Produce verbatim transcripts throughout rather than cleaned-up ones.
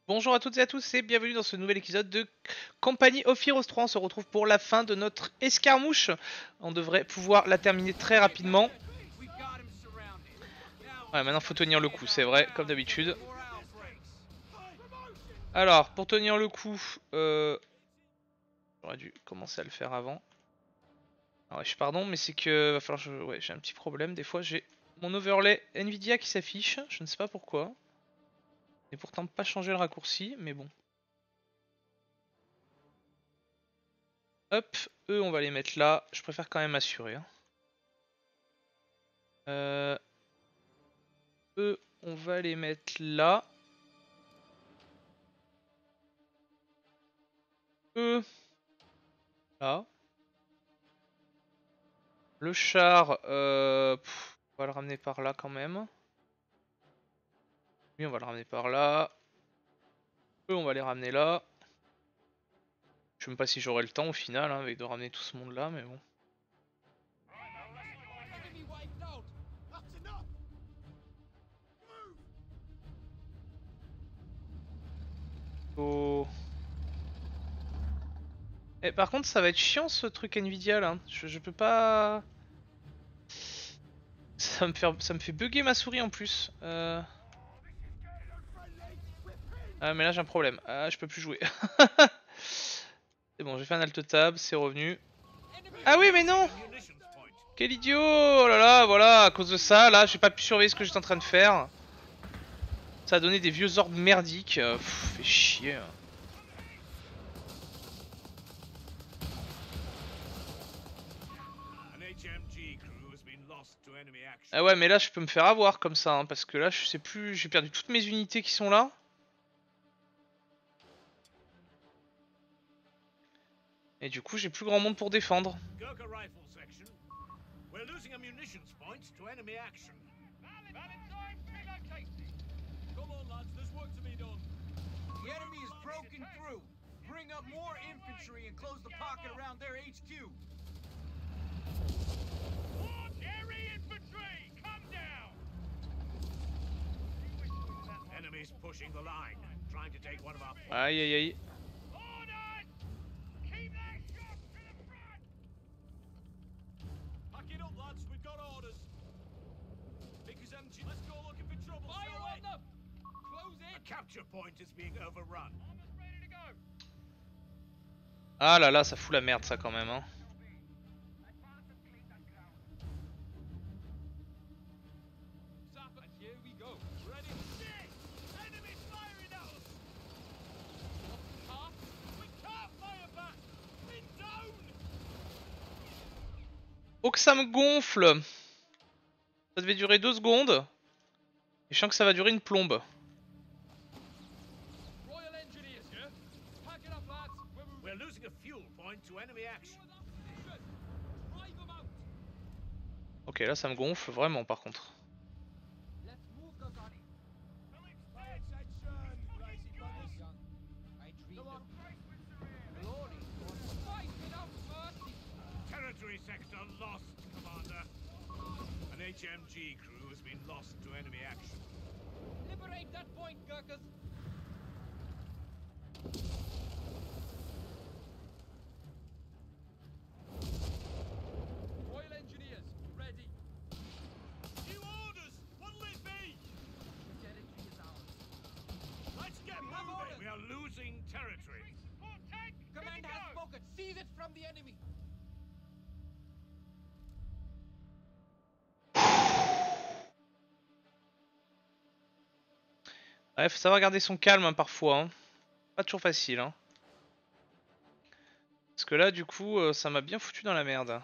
Bonjour à toutes et à tous et bienvenue dans ce nouvel épisode de Company of Heroes trois. On se retrouve pour la fin de notre escarmouche. On devrait pouvoir la terminer très rapidement. Ouais, maintenant faut tenir le coup, c'est vrai, comme d'habitude. Alors, pour tenir le coup, euh... j'aurais dû commencer à le faire avant. Alors, je pardon, mais c'est que va falloir je... ouais, j'ai un petit problème. Des fois, j'ai mon overlay Nvidia qui s'affiche. Je ne sais pas pourquoi. Et pourtant pas changer le raccourci, mais bon. Hop, eux on va les mettre là. Je préfère quand même assurer. Hein. Euh... Eux on va les mettre là. Eux là. Le char, euh... pff, on va le ramener par là quand même. Lui on va le ramener par là. Eux on va les ramener là. Je sais même pas si j'aurai le temps au final hein, avec de ramener tout ce monde là, mais bon. Oh. Et par contre ça va être chiant ce truc Nvidia là. Je, je peux pas... Ça me, fait, ça me fait bugger ma souris en plus. Euh... Ah mais là j'ai un problème. Ah je peux plus jouer. C'est bon, j'ai fait un alt tab, c'est revenu. Ah oui mais non! Quel idiot! Oh là là, voilà, à cause de ça, là j'ai pas pu surveiller ce que j'étais en train de faire. Ça a donné des vieux orbes merdiques. Euh, pff, fait chier. Ah ouais mais là je peux me faire avoir comme ça hein, parce que là je sais plus, j'ai perdu toutes mes unités qui sont là. Et du coup j'ai plus grand monde pour défendre. Aïe aïe aïe. Ah là là, ça fout la merde ça quand même hein. Oh que ça me gonfle. Ça devait durer deux secondes. Et je sens que ça va durer une plombe. Ok là ça me gonfle vraiment par contre. Sector lost, Commander. An H M G crew has been lost to enemy action. Liberate that point, Gurkhas! Royal Engineers, ready. New orders! What'll it be? The territory is ours. Let's get moving! We are losing territory. Command has spoken. Seize it from the enemy. Ouais, faut savoir garder son calme hein, parfois. Hein. Pas toujours facile. Hein. Parce que là, du coup, euh, ça m'a bien foutu dans la merde.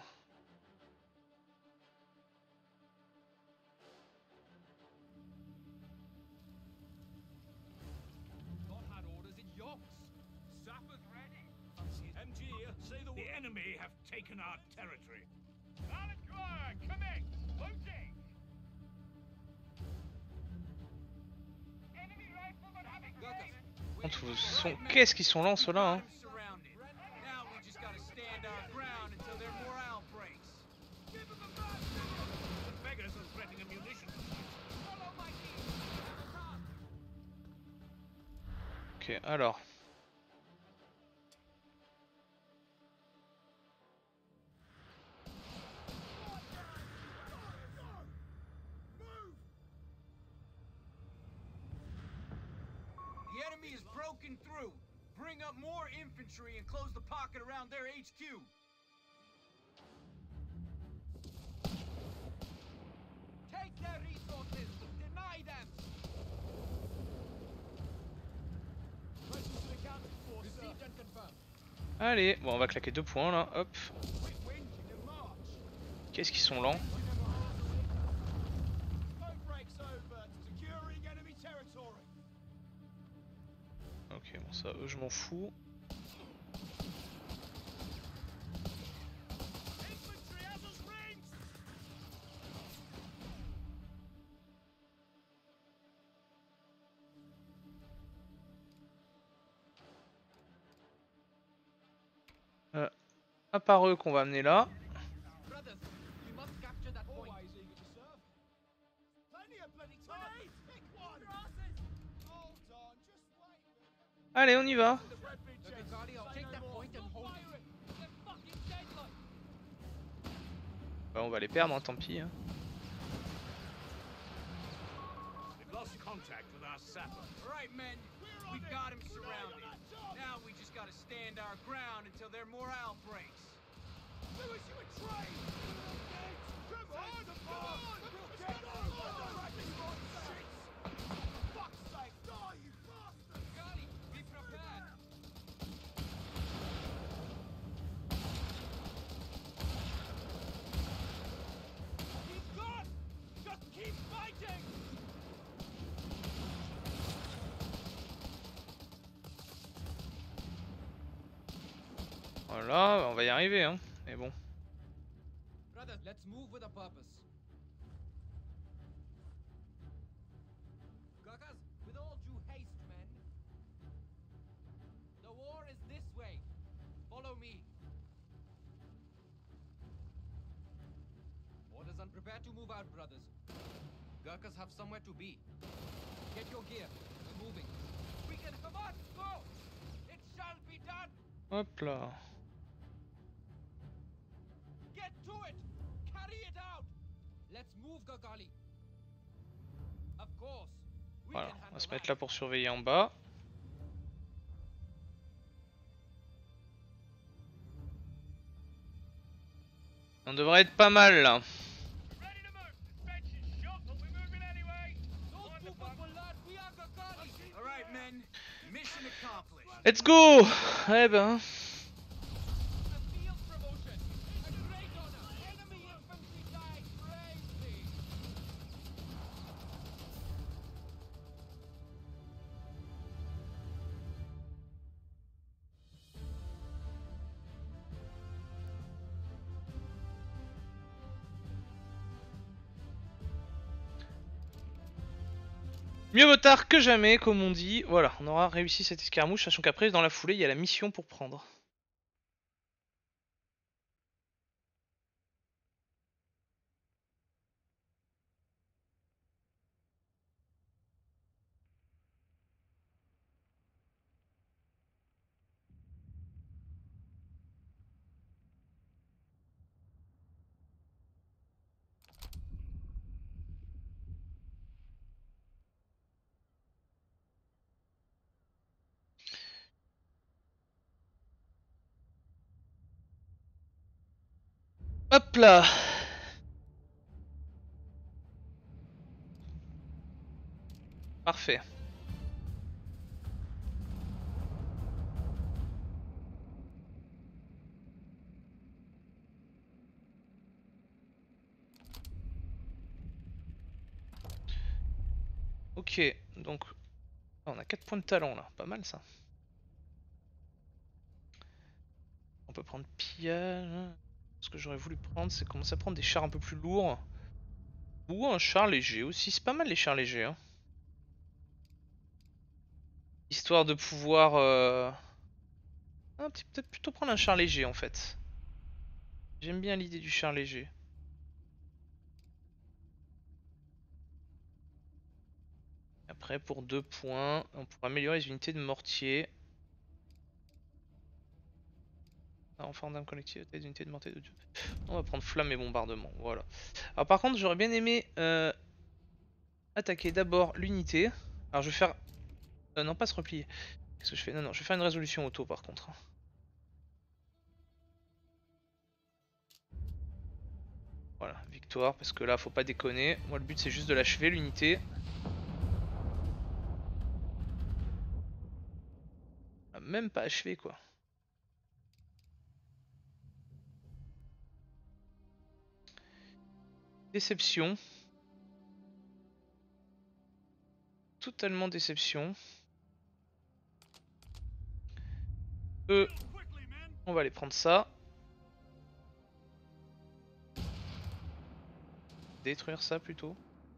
Qu'est-ce qu'ils sont lents ceux-là hein. Ok, alors. The enemy is broken through. Bring up more infantry and close the pocket around their H Q. Take their resources. Deny them. Allez, bon on va claquer deux points là, hop. Qu'est-ce qu'ils sont lents. Ok, bon ça eux je m'en fous. Euh, à part eux qu'on va amener là. Allez, on y va. Bah, on va les perdre, hein, tant pis. Hein. We've lost contact with our sapper. Right, men. We got him surrounded. Now we just gotta stand our ground until their morale breaks. Lewis, you a train! Come on, come on! Get on! Fuck's sake, die, you bastard! Gotti, be prepared! Keep going! Just keep fighting! Voilà, on va y arriver, hein. Mais bon. Brothers, let's move with a purpose. Gakas, with all due haste, men. The war is this way. Follow me. Orders are prepared to move out, brothers. Gurkhas have somewhere to be. Get your gear. We're moving. We can come on, go! It shall be done! Hop là. Get to it! Carry it out! Let's move, Gagali. Of course. We Voilà, can on va handle se that. mettre là pour surveiller en bas. On devrait être pas mal là. Ready to move. Suspension shot, but we're moving anyway. Those people will learn we are Gagali. All right, men. Mission accomplished. Let's go. Eh ben. A field promotion. A great honor. Enemy infantry died bravely. Mieux vaut tard que jamais, comme on dit. Voilà, on aura réussi cette escarmouche, sachant qu'après, dans la foulée, il y a la mission pour prendre. Hop là. Parfait. Ok, donc on a quatre points de talent là, pas mal ça. On peut prendre pillage. Ce que j'aurais voulu prendre, c'est commencer à prendre des chars un peu plus lourds. Ou un char léger aussi, c'est pas mal les chars légers. Hein. Histoire de pouvoir... Euh... Ah, peut-être plutôt prendre un char léger en fait. J'aime bien l'idée du char léger. Prêt pour deux points. On pourra améliorer les unités de mortier. En forme d'arme collective, taille d'unité de mortier de Dieu. On va prendre flamme et bombardement. Voilà. Alors par contre, j'aurais bien aimé euh, attaquer d'abord l'unité. Alors je vais faire. Euh, non, pas se replier. Qu'est-ce que je fais? Non, non, je vais faire une résolution auto par contre. Voilà, victoire, parce que là, faut pas déconner. Moi, le but, c'est juste de l'achever, l'unité. Même pas achevé, quoi. Déception. Totalement déception. Eux, on va aller prendre ça. Détruire ça plutôt.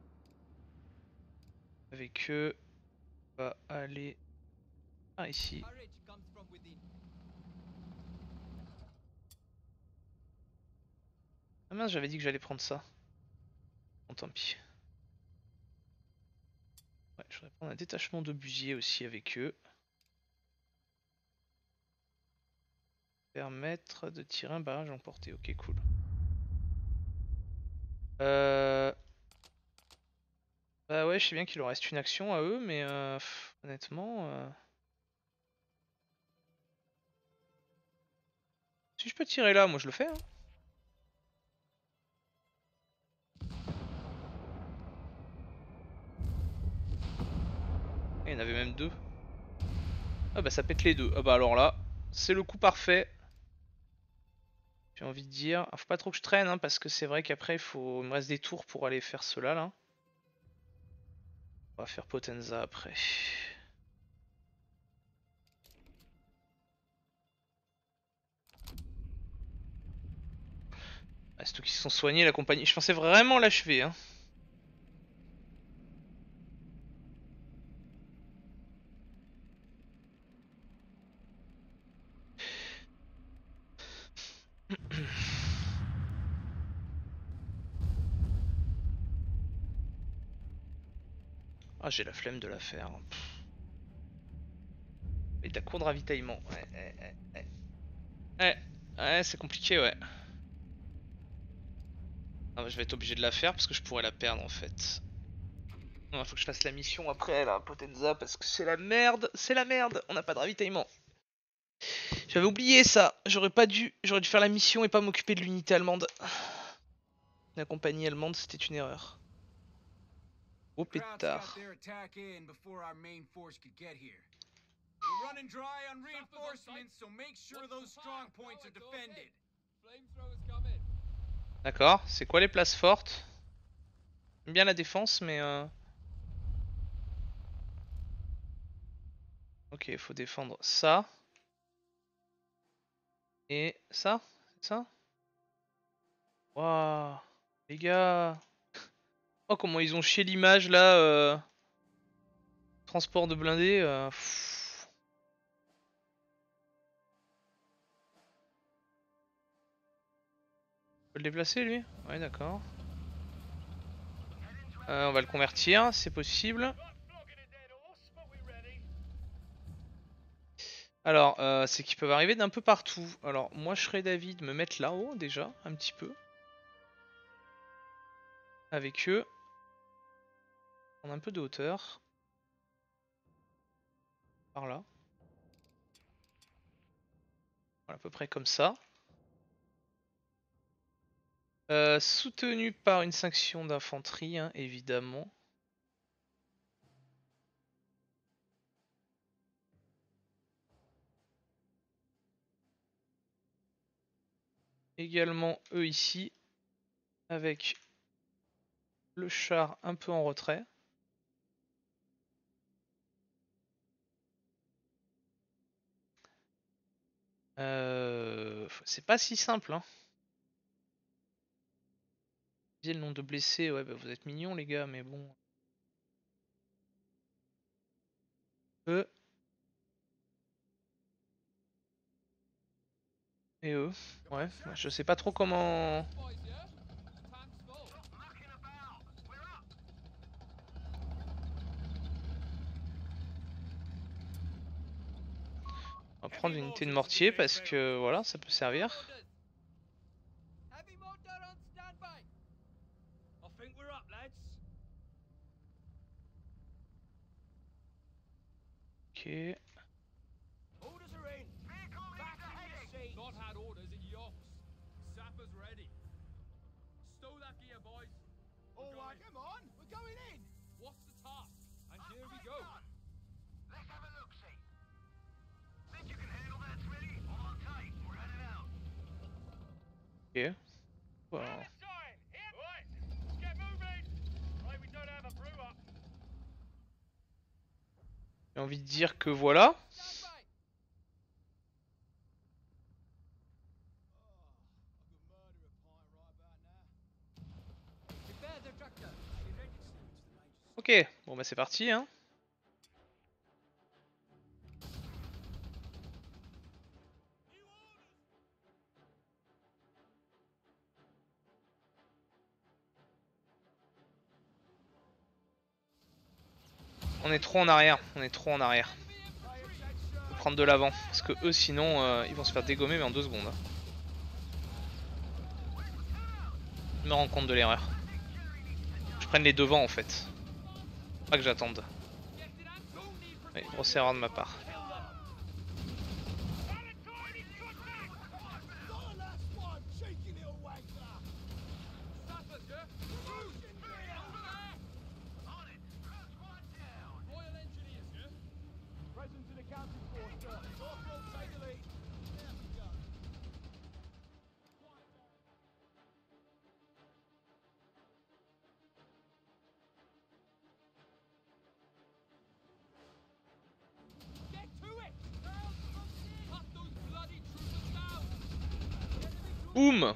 Avec eux, on va aller par ici. Ah mince, j'avais dit que j'allais prendre ça. Bon, tant pis. Ouais, je voudrais prendre un détachement d'obusiers aussi avec eux. Permettre de tirer un barrage emporté. Ok, cool. Euh... Bah ouais, je sais bien qu'il leur reste une action à eux, mais euh, pff, honnêtement... Euh... Si je peux tirer là, moi je le fais. Hein. Il y en avait même deux. Ah bah ça pète les deux. Ah bah alors là, c'est le coup parfait. J'ai envie de dire. Ah, faut pas trop que je traîne, hein, parce que c'est vrai qu'après il faut... il me reste des tours pour aller faire cela là. On va faire Potenza après. Ah, c'est tout qui se sont soignés la compagnie. Je pensais vraiment l'achever. Hein. Ah, j'ai la flemme de la faire. Et ta cour de ravitaillement. Ouais, ouais, ouais. Ouais, ouais, ouais c'est compliqué, ouais. Ah, bah, je vais être obligé de la faire parce que je pourrais la perdre en fait. Non, faut que je fasse la mission après la Potenza parce que c'est la merde, c'est la merde. On n'a pas de ravitaillement. J'avais oublié ça. J'aurais pas dû, j'aurais dû faire la mission et pas m'occuper de l'unité allemande. La compagnie allemande, c'était une erreur. Au pétard. D'accord, c'est quoi les places fortes? J'aime bien la défense, mais euh... ok, il faut défendre ça. Et ça? C'est ça? Waouh, les gars. Oh, comment ils ont chié l'image là. Euh... Transport de blindés. Euh... On peut le déplacer lui? Ouais, d'accord. Euh, on va le convertir, c'est possible. Alors, euh, c'est qu'ils peuvent arriver d'un peu partout. Alors, moi je serais d'avis de me mettre là-haut déjà, un petit peu. Avec eux. Prendre un peu de hauteur. Par là. Voilà, à peu près comme ça. Euh, soutenu par une section d'infanterie, hein, évidemment. Également eux ici. Avec le char un peu en retrait. Euh, c'est pas si simple, hein. Le nombre de blessés, ouais, bah vous êtes mignons les gars, mais bon. Eux. Et eux. Ouais, je sais pas trop comment. On va prendre une unité de mortier parce que voilà, ça peut servir. Ok. Ok. Voilà. J'ai envie de dire que voilà. Ok, bon bah c'est parti hein. On est trop en arrière, on est trop en arrière. Faut prendre de l'avant, parce que eux sinon euh, ils vont se faire dégommer mais en deux secondes. Je me rends compte de l'erreur. Je prenne les devants en fait. Pas que j'attende. Ouais, grosse erreur de ma part. Boum.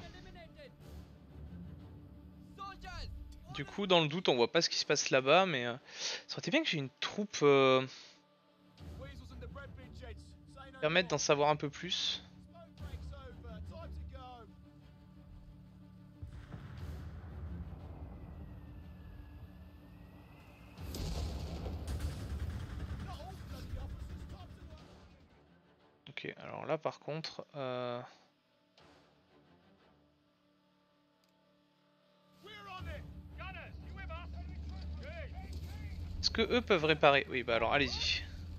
Du coup dans le doute on voit pas ce qui se passe là-bas mais euh, ça aurait été bien que j'ai une troupe euh, permettre d'en savoir un peu plus. Ok, alors là par contre... Euh... Est-ce que eux peuvent réparer? Oui bah alors allez-y.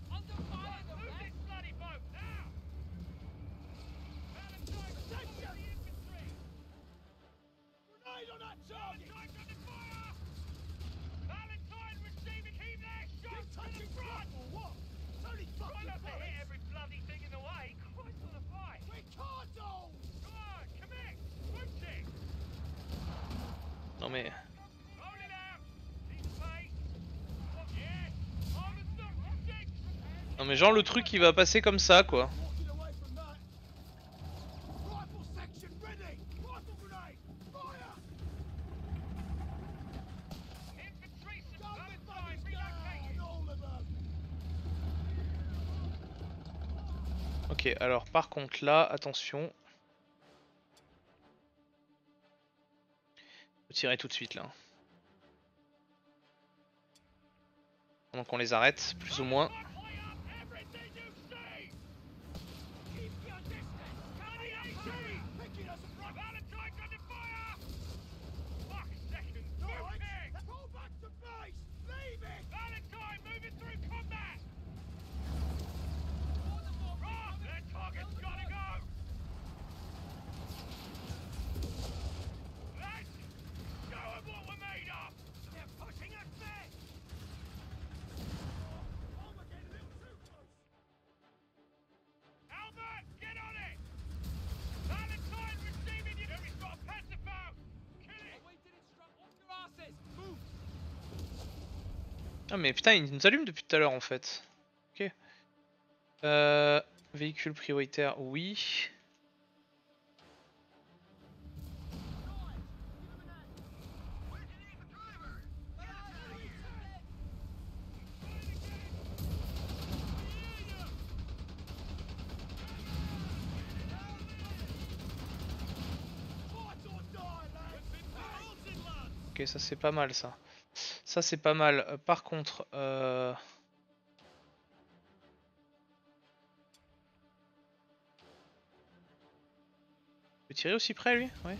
Non mais... Non mais genre le truc il va passer comme ça quoi. Ok alors par contre là attention. Faut tirer tout de suite là. Donc on les arrête plus ou moins. Ah mais putain il nous allume depuis tout à l'heure en fait. Ok. Euh, véhicule prioritaire, oui. Ok ça c'est pas mal ça. Ça c'est pas mal. Euh, par contre... Euh... peut tirer aussi près lui? Ouais.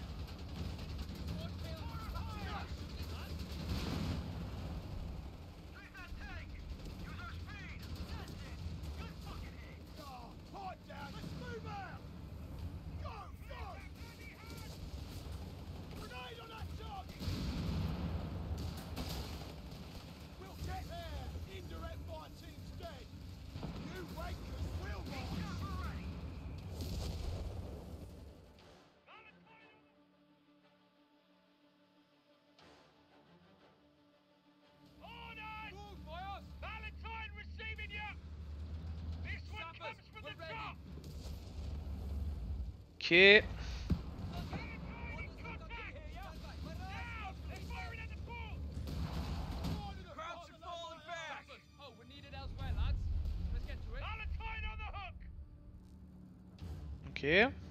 Ok. Ok.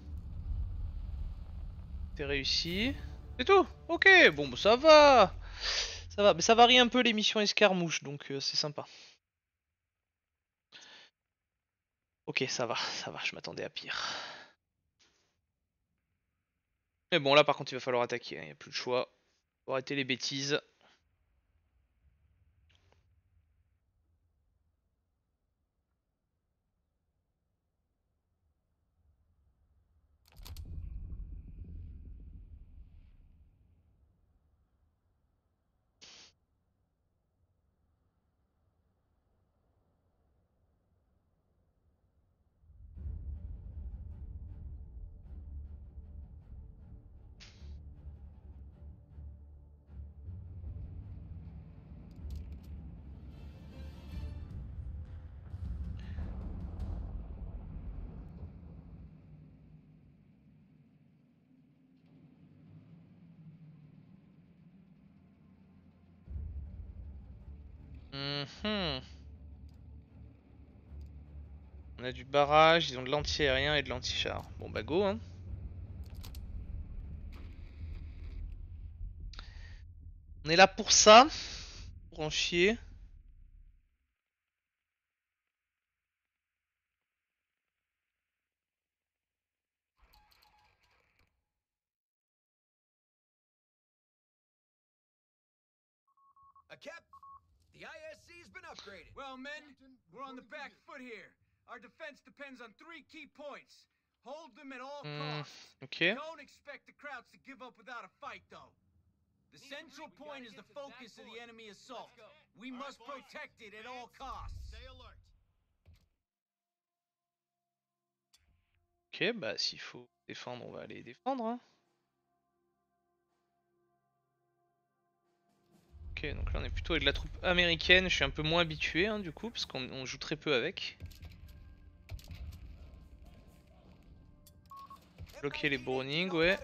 C'est réussi. C'est tout. Ok, bon bah, ça va. Ça va, mais ça varie un peu les missions escarmouches, donc euh, c'est sympa. Ok, ça va, ça va, je m'attendais à pire. Mais bon, là par contre il va falloir attaquer, il hein, n'y a plus de choix. Faut arrêter les bêtises. Mhm. On a du barrage, ils ont de l'anti-aérien et de l'anti-char. Bon bah go hein. On est là pour ça, pour en chier. A cap, the I S C's been upgraded. Well, men, we're on the back foot here. Our defense depends on three key points. Hold them at all Hmm, costs. ok. Don't expect the Krauts to give up without a fight, though. The central point is the focus of the enemy assault. We must protect it at all costs. Stay alert. Ok, bah s'il faut défendre, on va aller défendre. Hein. Ok, donc là on est plutôt avec la troupe américaine, je suis un peu moins habitué hein, du coup, parce qu'on joue très peu avec. Bloquer les Browning, ouais.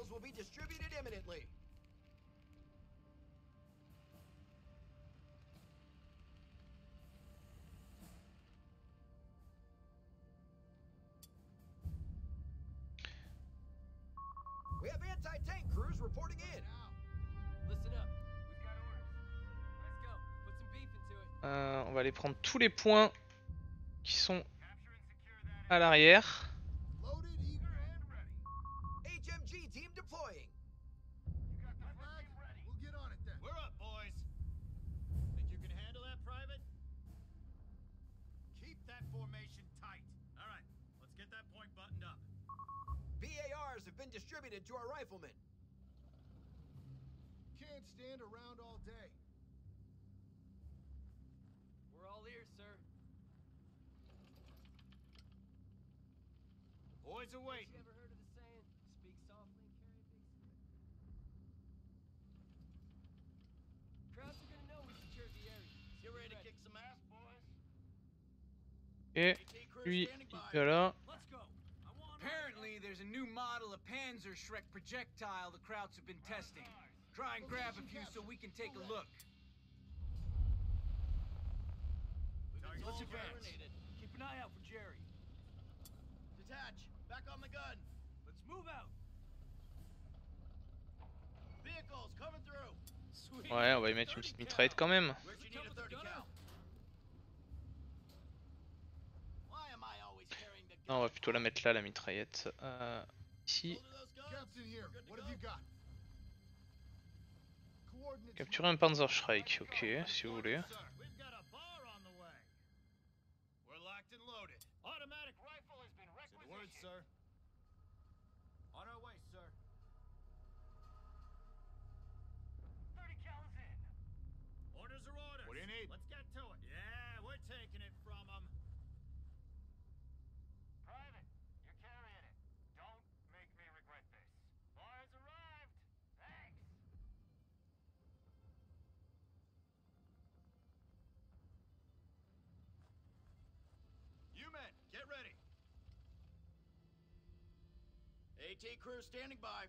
We have anti-tank crews reporting in. Listen up. We've got orders. Let's go. Put some beef into it. Euh, on va aller prendre tous les points qui sont à l'arrière. H M G team deploying. You got the flag ready. We'll get on it then. We're up, boys. Think you can handle that, Private? Keep that formation tight. All right, let's get that point buttoned up. B A Rs have been distributed to our riflemen. Can't stand around all day. We're all ears, sir. Boys are waiting. You ever heard of the saying, speak softly and carry a big stick? Crowds are gonna know we secured the area. Get ready to kick some ass, boys. Et lui, il est là. Let's go. Apparently, there's a new model of Panzerschreck projectile the Krauts have been testing. Try and grab a few so we can take a look. Let's advance. Keep an eye out for Jerry. Detach. Back on the gun. Let's move out. Vehicles coming through. Sweet. Ouais, on va y mettre une petite mitraillette quand même. Where'd you need a thirty cal? Why am I always carrying the gun? Non, on va plutôt la mettre là, la mitraillette. Euh, ici. Hold those Captain here. What have you got? Coordinates. Capturer un Panzerschreik, ok, si vous voulez. We've got a bar on the way. We're locked and loaded. Automatic rifle has been requisitioned. Word, sir. On our way, sir. thirty cal is in. Orders are orders. What do you need? Let's get to it. Yeah, we're taking it from them. Private, you're carrying it. Don't make me regret this. Bar's arrived. Thanks. You men, get ready. AT crew standing by.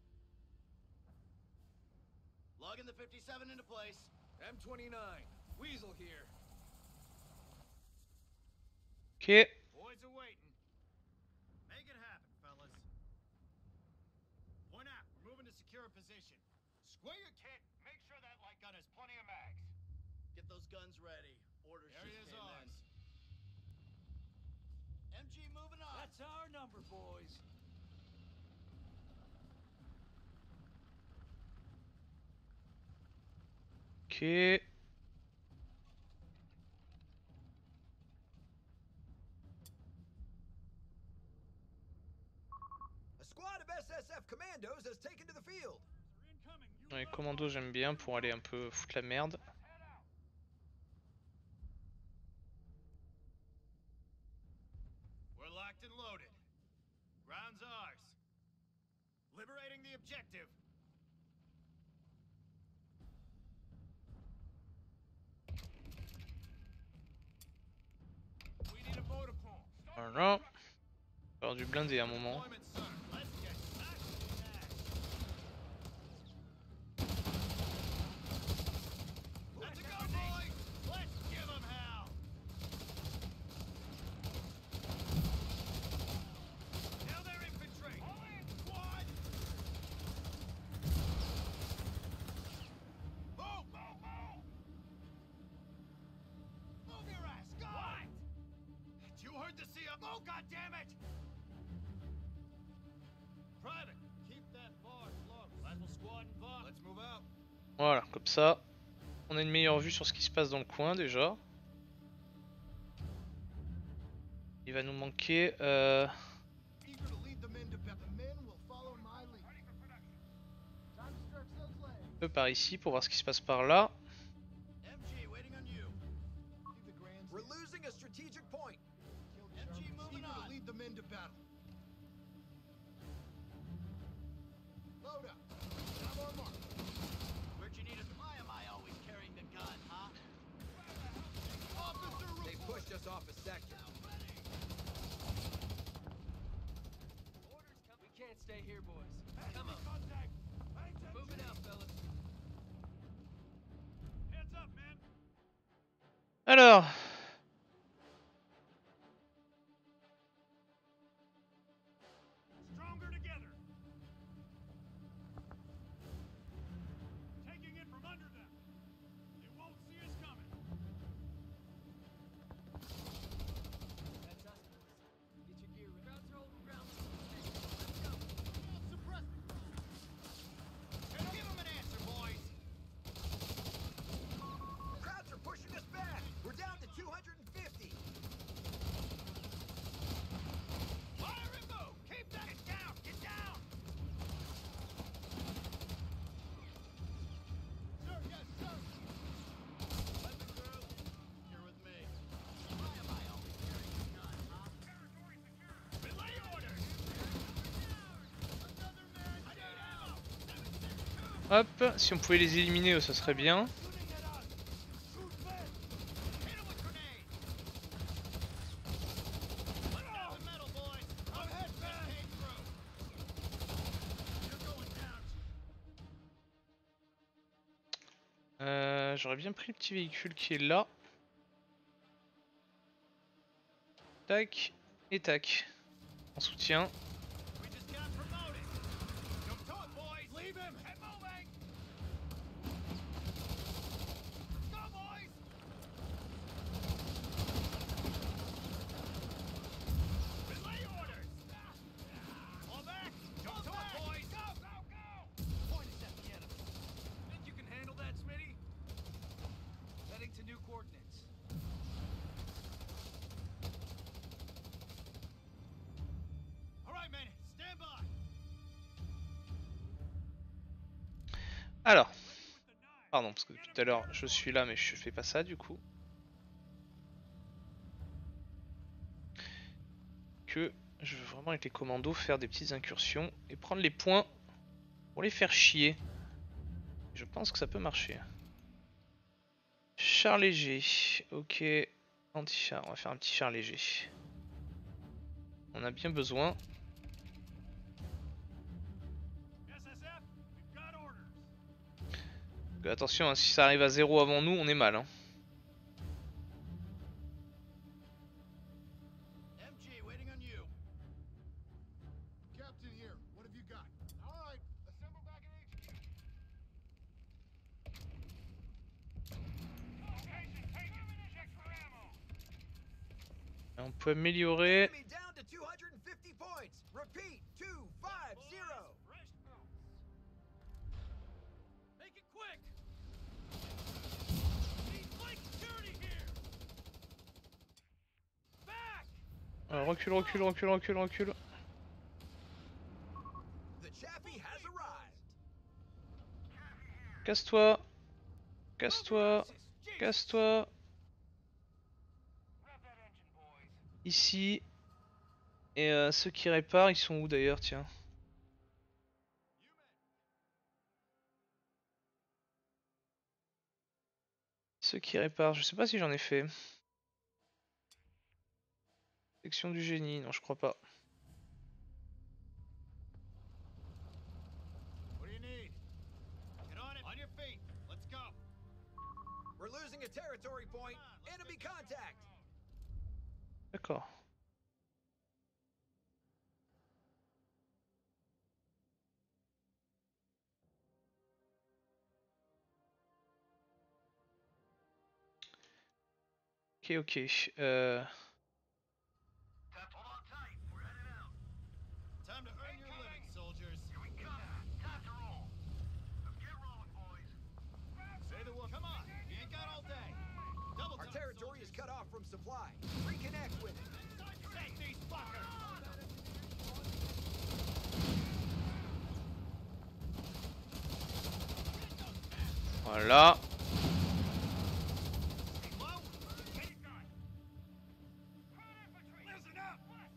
Logging the fifty-seven into place. M twenty-nine, Weasel here. Ok. Boys are waiting. Make it happen, fellas. Point out, we're moving to secure a position. Square your kit. Make sure that light gun has plenty of mags. Get those guns ready. Orders just Area's came ours. in. M G moving on. That's our number, boys. Ok. A squad of S S F commandos has taken to the field. Les commandos j'aime bien pour aller un peu foutre la merde. We're locked and loaded. Ground's ours. Liberating the objective. We need a motor pool. Voilà. On va avoir du blindé à un moment. Deployment, sir. Let's get back to the action. Let's go, boys! Let's give 'em hell! Now they're infantry! Squad! Move! Move, move! Move your ass! Go! What? You heard the C M O, goddammit! Private, keep that bar close. Rifle squad involved. Let's move out. Voilà, comme ça, on a une meilleure vue sur ce qui se passe dans le coin déjà. Il va nous manquer euh, Eager to lead the men to battle. The men will follow my lead. Time to stretch those legs. un peu par ici pour voir ce qui se passe par là. M G waiting on you. Leave the grand We're losing a strategic point. killed M G Sherman. moving Eager to on. lead the men to battle. Load up. Have our mark. Where'd you need us? Why am I always carrying the gun, huh? Officer They pushed us off a sector. Orders come. We can't stay here, boys. Come on. Contact. Move it out, fellas. Hands up, man. Alors, Stronger together. Taking it from under them. They won't see us coming. That's us, boys. Get your gear ready. Crowds are holding ground. Let's go. suppress. Give them an answer, boys. Crowds are pushing us back. We're down to two hundred fifty. Fire and move. Keep that. Get down. Get down. Sir, yes, sir. Weapon crew, you're with me. Why am I always carrying the gun, huh? Relay orders. Another man I need down. ammo. hop, si on pouvait les éliminer, ça serait bien. Shooting at us. Shoot men. Hit 'em with grenades. Let down the metal, boys. I'm head back. Came through. You're going down. Euh, J'aurais bien pris le petit véhicule qui est là. Tac et tac. En soutien. We just got promoted. Come to it, boys. Leave him. Head moving. Go, boys. Relay orders. Fall back. Come to it, boys. Alors, pardon, parce que depuis tout à l'heure je suis là mais je fais pas ça du coup. Que je veux vraiment avec les commandos faire des petites incursions et prendre les points pour les faire chier. Je pense que ça peut marcher. Char léger, ok. Anti-char, on va faire un petit char léger. On a bien besoin. Donc, attention, hein, si ça arrive à zéro avant nous, on est mal. Hein. M G, waiting on you. Captain here. What have you got? All right, assemble back at H Q. On peut améliorer. Enemy down to two hundred fifty points. Repeat, two five zero. Make it quick. Need flank security here. Back. Alors, recule, recule, recule, recule, recule. The Chaffee has arrived. Casse-toi. Casse-toi. Casse-toi. Ici. Et euh, ceux qui réparent, ils sont où d'ailleurs, tiens? Ceux qui réparent, je sais pas si j'en ai fait. Section du génie, non je crois pas. What do you need? Get on it. On your feet. Let's go. We're losing a territory point. Enemy contact. D'accord. Ok, ok. Euh... Time to earn your living, soldiers. Say the word. Come on. You ain't got all day. Double Our time, territory is soldiers. cut off from supply. Reconnect with it. Take these fuckers. Voilà. Listen up.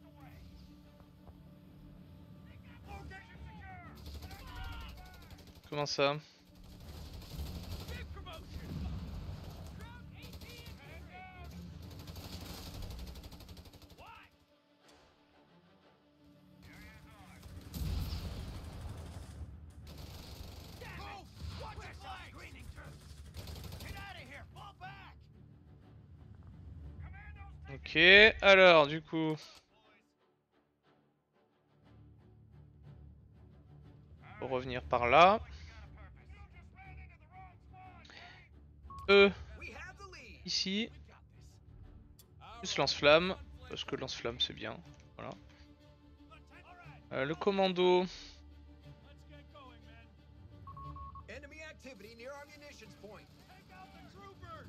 Location secure. Comment ça? Big promotion. Why? Move! Watch your flanks! Screening troops! Get out of here! Fall back! Ok, alors du coup... Faut revenir par là. Eux, We have the lead. ici. Plus lance-flamme, parce que lance-flamme c'est bien. Voilà. Euh, le commando. Let's get going, men. Enemy activity near our munitions point. Take out the troopers!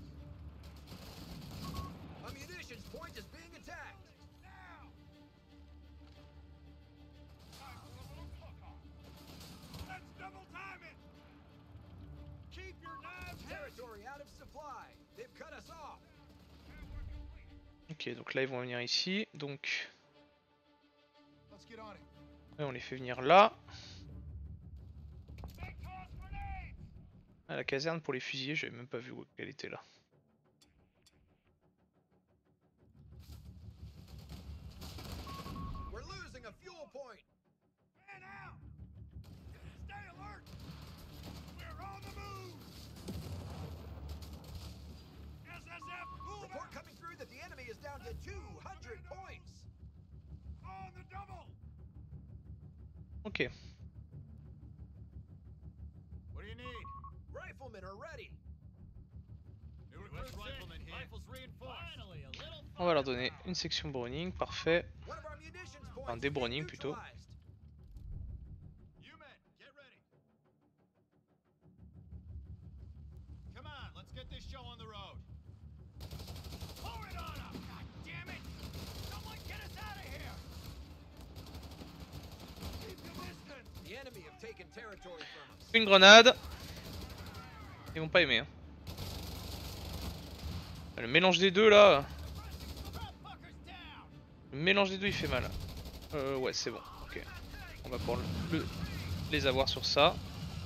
A munitions point is being attacked. Now! Let's double time it! Keep your knives hidden! Territory out of supply. They've cut us off. Ok, donc là ils vont venir ici. Donc Let's get on it. là, on les fait venir là. They toss grenades! À la caserne pour les fusiller, j'avais même pas vu où elle était là. We're losing a fuel point. Man out! Stay alert! We're on the move! S S F, move Report out! coming through that the enemy is down to two hundred points. On the double! Ok. What do you need? Riflemen are ready. New recruits riflemen here. Rifles reinforced. Finally, a little On va leur donner une section Browning, parfait. One of our munitions points Enfin, des is being Browning plutôt. neutralized. You men, get ready. Come on, let's get this show on the road. Pour it on them! God damn it! Someone get us out of here! Keep your distance! The enemy have taken territory from us. Une grenade. Ils vont pas aimer. Hein. Le mélange des deux là. Le mélange des deux il fait mal. Euh, ouais, c'est bon. Ok. On va pouvoir le, le, les avoir sur ça.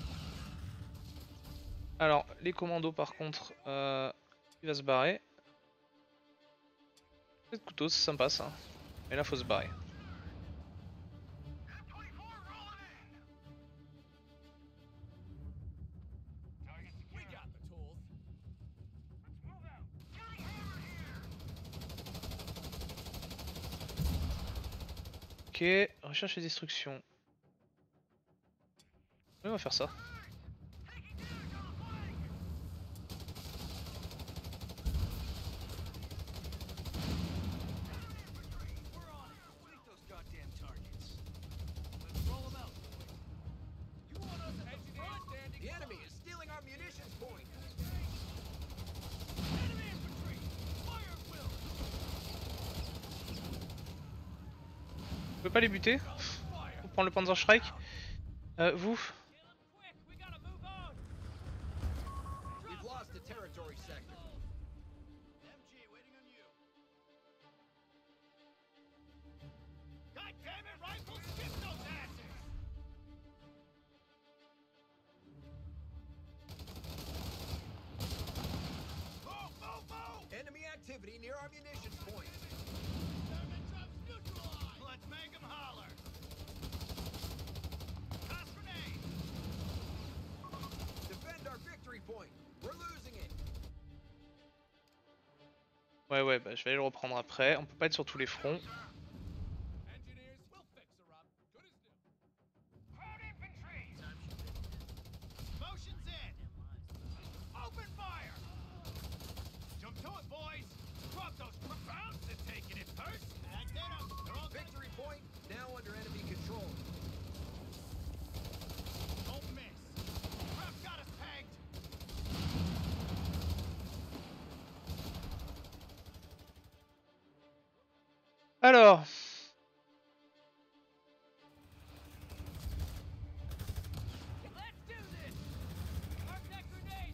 Alors, les commandos par contre, euh, il va se barrer. Cette couteau, c'est sympa ça. Mais là, faut se barrer. Ok, recherche et destruction. Oui, on va faire ça. The enemy is stealing our munitions point. On peut pas les buter. Faut prendre le Panzerschreck. Euh, vous We've lost the territory sector. M G, waiting on you. God damn it, rifles! Skip those asses! Move, move, move! Enemy activity near our munitions point. German troops neutralized! Let's make them holler! Toss grenade! Defend our victory point. We're losing it. Ouais, ouais, bah je vais aller le reprendre après. On peut pas être sur tous les fronts. Engineers, we'll fix her up. Good as new. Crowd infantry! Motion's in! Open fire! Jump to it, boys! Drop those crowds that taking it first! That's it, um, they're all Victory point now under enemy control. Don't miss! Crowd got us pegged! Alors, Let's do this! Mark that grenade!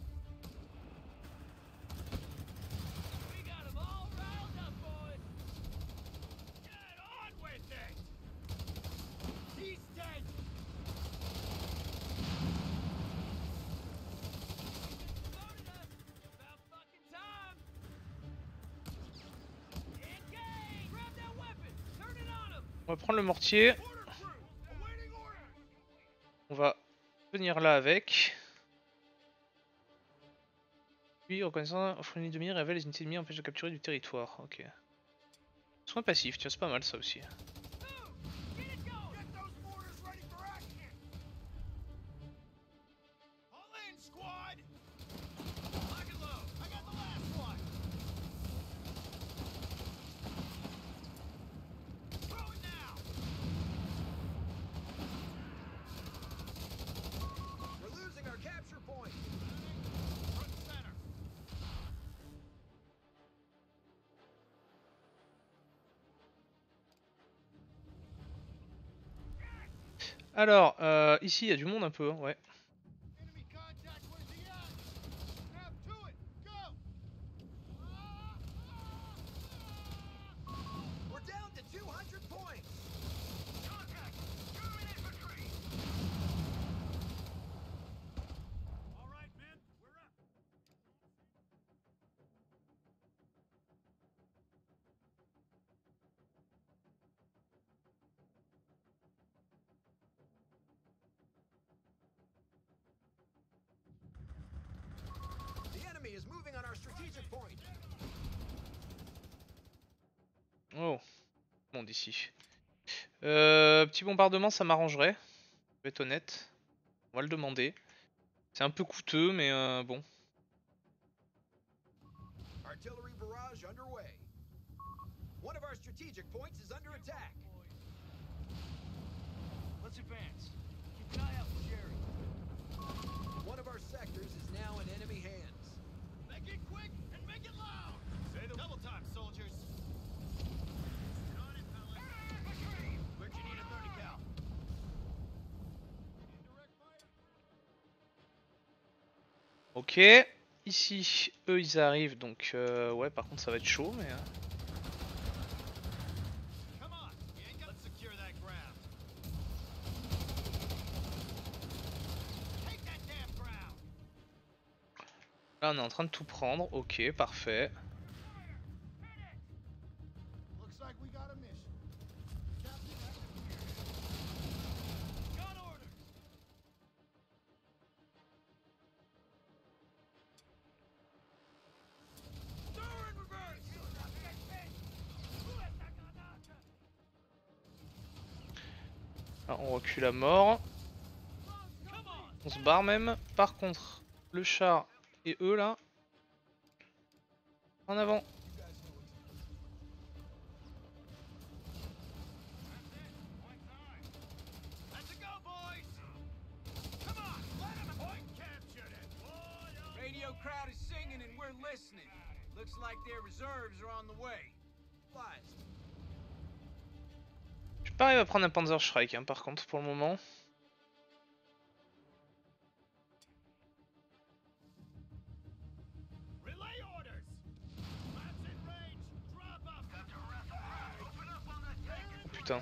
We got them all riled up, boys! Get on with it! He's dead! Loaded us! About fucking time! Engage! Grab that weapon! Turn it on them! on va prendre le mortier. Order crew! Awaiting order! On va venir là avec. Puis, reconnaissant, offre une ligne de mire, révèle les unités ennemies, empêche de capturer du territoire. Ok. Soin passif, tiens, c'est pas mal ça aussi. Move! Get it going! Get those mortars ready for action! All in, squad! Lock and load. I got the last one. Throw it now. We're losing our capture point. Front and center. Alors, euh, ici il y a du monde un peu, hein, ouais. Enemy contact, where's he at? Snap to it, go! We're down to two hundred points. Contact! German infantry! All right, men, we're up. The enemy is moving on our strategic point. Oh, monde ici. Euh, petit bombardement, ça m'arrangerait. Je vais être honnête. On va le demander. C'est un peu coûteux, mais euh, bon. Artillery barrage underway. One of our strategic points is under attack. Let's advance. Keep an eye out for Jerry. One of our sectors is now in enemy hands. Make it quick and make it loud. Say the double time, soldiers. Get on it, fellas. Where'd you need a thirty cal? Indirect fire. Ok. Ici, eux ils arrivent donc euh, ouais par contre ça va être chaud mais... Euh... Come on, let's secure that ground. Take that damn ground. Là on est en train de tout prendre, ok parfait. Looks like we got a mission. Captain, Got orders. Stir in reverse. Là, on recule à mort. Come on. On se barre même. Par contre, le char et eux là. En avant. Let's go, boys. Come on, let him point captured it. Radio crowd is singing and we're listening. Looks like their reserves are on the way. Flies. Je suis pas arrivé à prendre un Panzerschreik hein, par contre pour le moment. Relay orders. Maps in range. Drop up. Open up on that tank. Oh putain.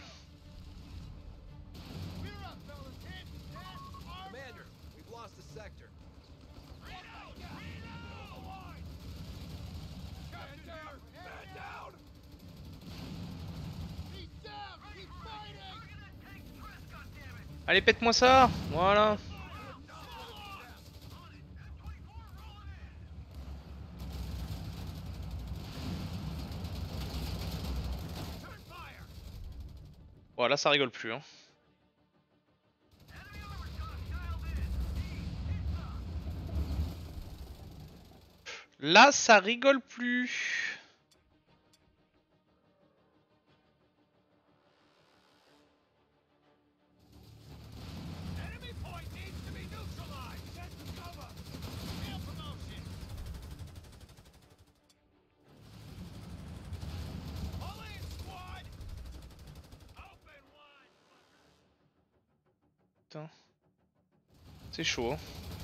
we're up, fellas. Hit, hit, arm. Commander, we've lost the sector. Reload. Reload. Captain down. Man down. He's down. Keep fighting. Allez pète-moi ça. Voilà. Turn fire. Voilà ça rigole plus hein. Là ça rigole plus. Enemy point needs to be neutralized. Get to cover. Field promotion. All in, squad. Open wide. Putain. C'est chaud hein.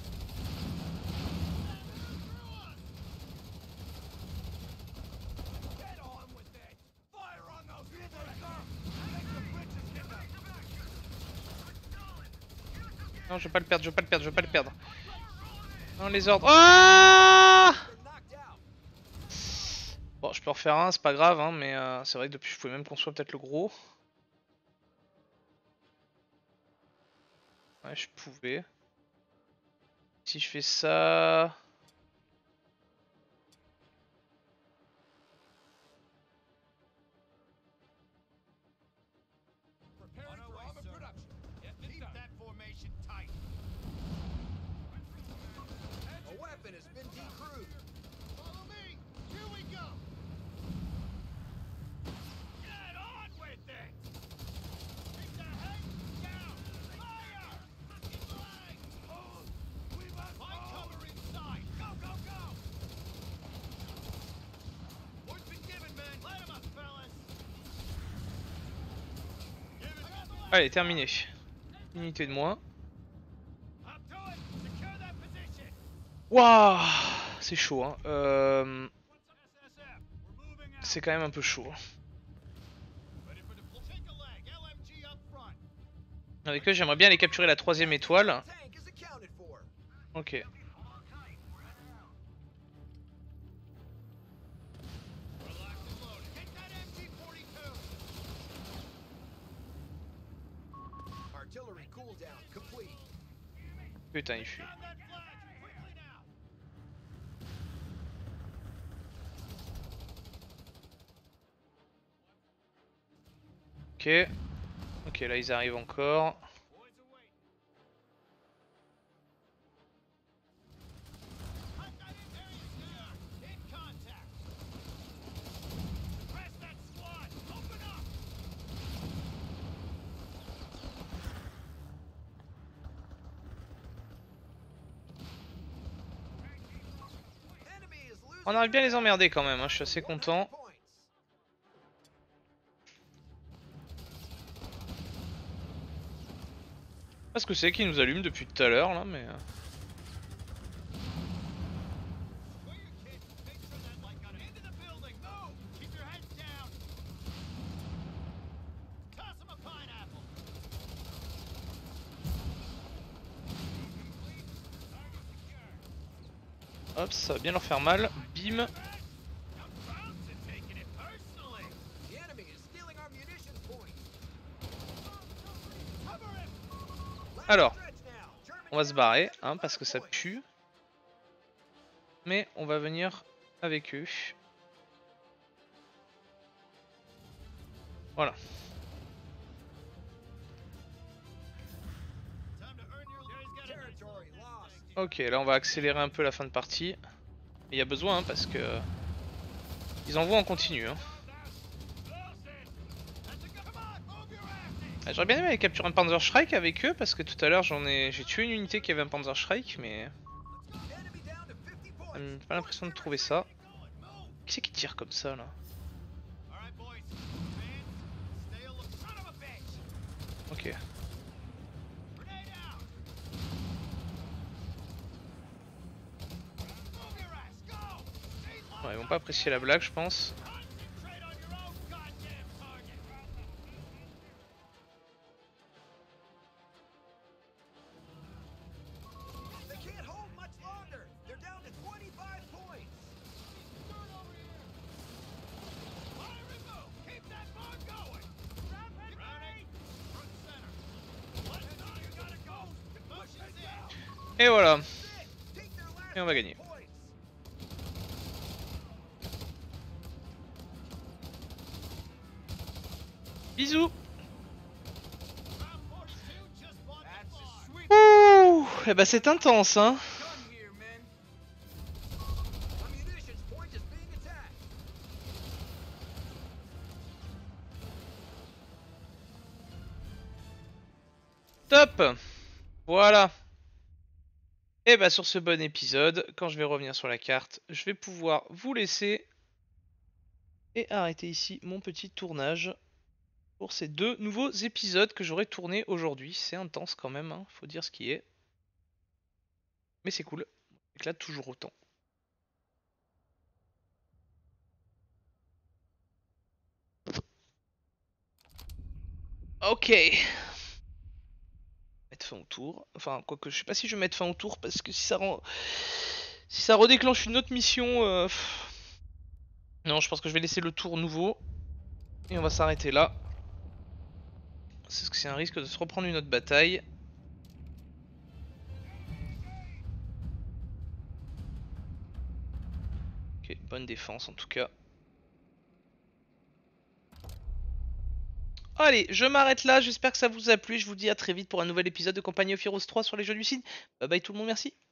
Get on with it. Fire on those. Here they come. Make the bridges get them. Non je vais pas le perdre, je vais pas le perdre, je vais pas le perdre. Non les ordres. Ah They're knocked out. bon je peux en refaire un, c'est pas grave hein, mais euh, c'est vrai que depuis je pouvais même construire peut-être le gros. Ouais je pouvais. Si je fais ça... Preparing for armor production. Keep that formation tight. A weapon has been decrewed. Follow me. Here we go. Get on with it. Keep the head down. Fire. Flag. Hold. We must find cover inside. Go, go, go. Word's been given, man. Let him up, fellas. Give it to the Allez terminé. Unité de moins. Up to it. Secure that position. Waouh c'est chaud hein. Euh, S S F. We're moving out. c'est quand même un peu chaud. Ready for deploy. Take a leg. L M G up front. Avec eux j'aimerais bien aller capturer la troisième étoile. Tank is accounted for. Ok. Relax and load. Get that M G forty-two. Artillery cooldown complete. Putain il fuit. Down that flag. Quickly now. Ok. Ok là ils arrivent encore. Boys away. Hunt that in there, you down. In contact. Press that squad. Open up. Enemy is losing. On arrive bien à les emmerder quand même hein. Je suis assez content. points. Je sais pas ce que c'est qui nous allume depuis tout à l'heure là mais... euh, Hop, ça va bien leur faire mal. Bim. I'm proud to taking it personally. The enemy is stealing our munitions point. Cover him. Last Alors, stretch now. German on va se down barrer, seven hein, parce que ça points. pue. Mais on va venir avec eux. Voilà. Time to earn your. He's got a nice Territory lost. Ok, là on va accélérer un peu la fin de partie. Il y a besoin hein, parce que ils envoient en continu. Hein. Ah, j'aurais bien aimé aller capturer un Panzerschreik avec eux parce que tout à l'heure j'en ai j'ai tué une unité qui avait un Panzerschreik mais Enemy down to fifty points. j'ai pas l'impression de trouver ça. Qui c'est qui tire comme ça là? Alright, boys. Advance. Stay alert. Son of a bitch. Ok. Grenade out. Move your ass. Go. Stay low. Ouais, ils vont pas apprécier la blague je pense. Concentrate on your own goddamn target. They can't hold much longer. They're down to twenty-five points. Start over here. Fire and move. Keep that bomb going. Round and ready. Front center. One now you gotta go. Motion's in. Et voilà. Take their last Et on va gagner. points. Bisous. Round force two just bought the That's a bar. sweet Ouh, eh bah c'est intense hein. gun here, men. Our munitions point is being attacked. Top. Voilà. Et bah sur ce bon épisode, quand je vais revenir sur la carte, je vais pouvoir vous laisser et arrêter ici mon petit tournage pour ces deux nouveaux épisodes que j'aurai tournés aujourd'hui. C'est intense quand même, hein, faut dire ce qui est. Mais c'est cool, on éclate toujours autant. Ok. Mettre fin au tour. Enfin, quoique, je sais pas si je vais mettre fin au tour parce que si ça rend. Si ça redéclenche une autre mission. Euh... pff. Non, je pense que je vais laisser le tour nouveau. Et on va s'arrêter là. C'est ce que c'est un risque de se reprendre une autre bataille. Ok, bonne défense en tout cas. Allez, je m'arrête là, j'espère que ça vous a plu. Je vous dis à très vite pour un nouvel épisode de Compagnie of Heroes trois sur les jeux du site. Bye bye tout le monde, merci.